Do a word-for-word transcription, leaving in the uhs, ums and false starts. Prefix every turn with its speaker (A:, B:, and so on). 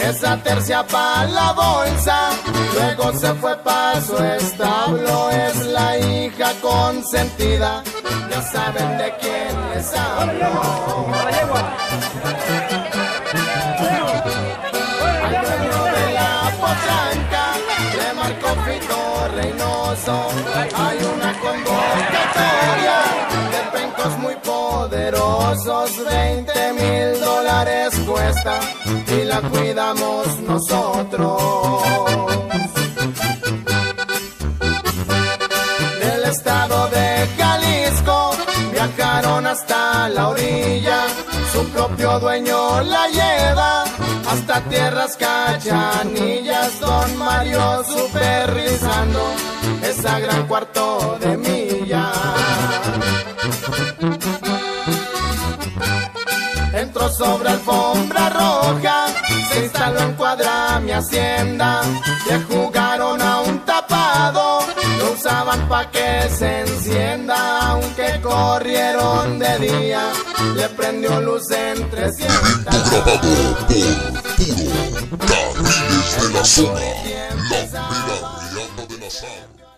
A: esa tercia pa' la bolsa, luego se fue pa' su establo, es la hija consentida, ya saben de quién les hablo. Al dueño de la potranca le marcó Fito Reynoso, hay una convocatoria de pencos muy poderosos, veinte mil dólares cuesta y la cuidamos nosotros. Del estado de Jalisco viajaron hasta la orilla, su propio dueño la lleva hasta tierras cachanillas, don Mario supervisando esa gran cuarto de milla. Entró sobre alfombra roja, se instaló en cuadra mi hacienda, le jugaron a un tapado, lo usaban pa' que se encienda, aunque corrieron de día, le prendió luz en trescientas.
B: Grabado por Puro Carriles de la Zona, la mera riata de la sal.